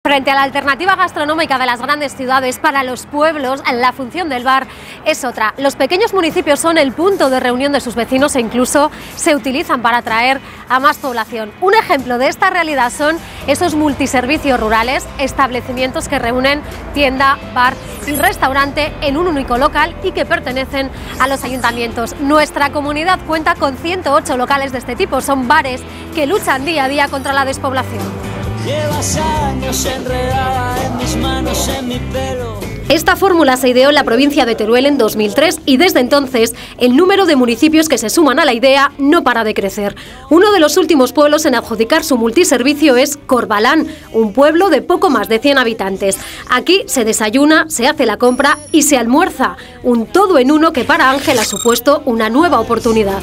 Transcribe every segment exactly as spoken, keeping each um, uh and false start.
Frente a la alternativa gastronómica de las grandes ciudades, para los pueblos la función del bar es otra. Los pequeños municipios son el punto de reunión de sus vecinos e incluso se utilizan para atraer a más población. Un ejemplo de esta realidad son esos multiservicios rurales, establecimientos que reúnen tienda, bar y restaurante en un único local y que pertenecen a los ayuntamientos. Nuestra comunidad cuenta con ciento ocho locales de este tipo. Son bares que luchan día a día contra la despoblación. Llevas años enredada en mis manos, en mi pelo. Esta fórmula se ideó en la provincia de Teruel en dos mil tres y desde entonces el número de municipios que se suman a la idea no para de crecer. Uno de los últimos pueblos en adjudicar su multiservicio es Corbalán, un pueblo de poco más de cien habitantes. Aquí se desayuna, se hace la compra y se almuerza, un todo en uno que para Ángel ha supuesto una nueva oportunidad.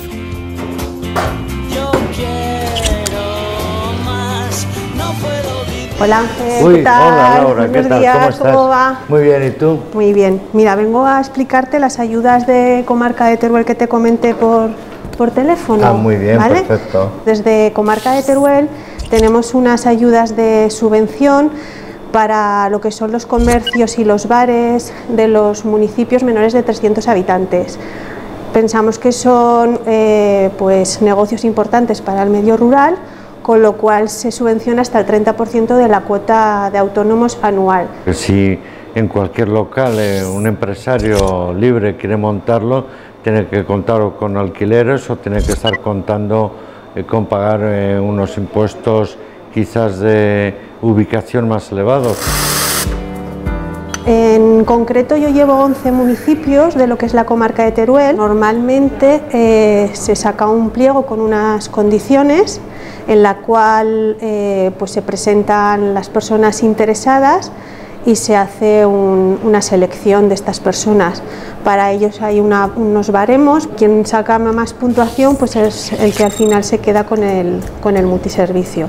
Hola Ángel, Uy, ¿qué tal? Hola Laura, ¿qué Buenos tal? días, ¿Cómo estás? ¿Cómo va? Muy bien, ¿y tú? Muy bien. Mira, vengo a explicarte las ayudas de Comarca de Teruel que te comenté por, por teléfono. Ah, muy bien, ¿vale? Perfecto. Desde Comarca de Teruel tenemos unas ayudas de subvención para lo que son los comercios y los bares de los municipios menores de trescientos habitantes. Pensamos que son eh, pues, negocios importantes para el medio rural, con lo cual se subvenciona hasta el treinta por ciento de la cuota de autónomos anual. Si en cualquier local eh, un empresario libre quiere montarlo, tiene que contar con alquileres o tiene que estar contando eh, con pagar eh, unos impuestos quizás de ubicación más elevados. En concreto yo llevo once municipios de lo que es la comarca de Teruel. Normalmente eh, se saca un pliego con unas condiciones en la cual eh, pues se presentan las personas interesadas y se hace un, una selección de estas personas. Para ellos hay una, unos baremos, quien saca más puntuación pues es el que al final se queda con el, con el multiservicio.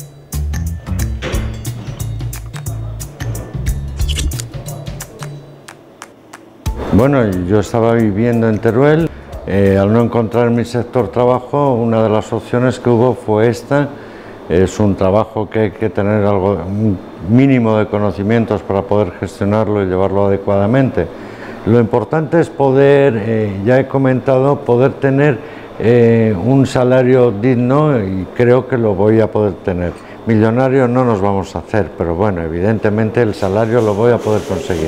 Bueno, yo estaba viviendo en Teruel, eh, al no encontrar mi sector trabajo, una de las opciones que hubo fue esta. Es un trabajo que hay que tener algo, un mínimo de conocimientos para poder gestionarlo y llevarlo adecuadamente. Lo importante es poder, eh, ya he comentado, poder tener eh, un salario digno y creo que lo voy a poder tener. Millonario no nos vamos a hacer, pero bueno, evidentemente el salario lo voy a poder conseguir.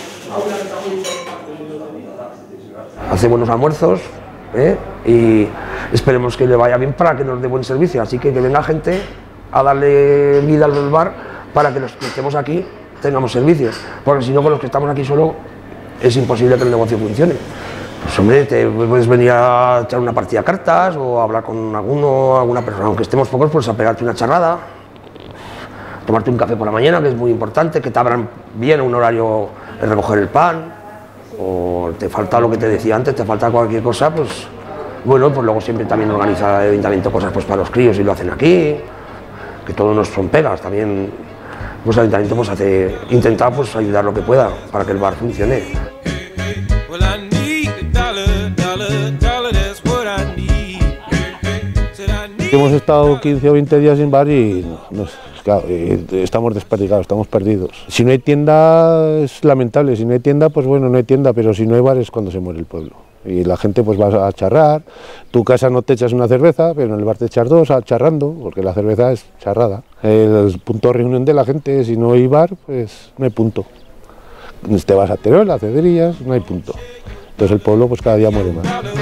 Hace buenos almuerzos ¿eh? y esperemos que le vaya bien para que nos dé buen servicio, así que que venga gente a darle vida al bar para que los que estemos aquí tengamos servicios, porque si no con los que estamos aquí solo es imposible que el negocio funcione. Pues hombre, te puedes venir a echar una partida de cartas o a hablar con alguno, alguna persona, aunque estemos pocos, pues a pegarte una charrada, tomarte un café por la mañana, que es muy importante, que te abran bien a un horario de recoger el pan, o te falta lo que te decía antes, te falta cualquier cosa, pues bueno, pues luego siempre también organiza el ayuntamiento cosas pues para los críos y lo hacen aquí, que todo no son pegas, también pues el ayuntamiento pues hace, intenta pues ayudar lo que pueda para que el bar funcione. Hemos estado quince o veinte días sin bar y no, claro, estamos desperdigados, estamos perdidos. Si no hay tienda es lamentable, si no hay tienda pues bueno, no hay tienda, pero si no hay bar es cuando se muere el pueblo. Y la gente pues va a charrar, tu casa no te echas una cerveza, pero en el bar te echas dos, charrando, porque la cerveza es charrada. El punto de reunión de la gente, si no hay bar, pues no hay punto. Te vas a Teruel, a Cederillas, no hay punto. Entonces el pueblo pues cada día muere más.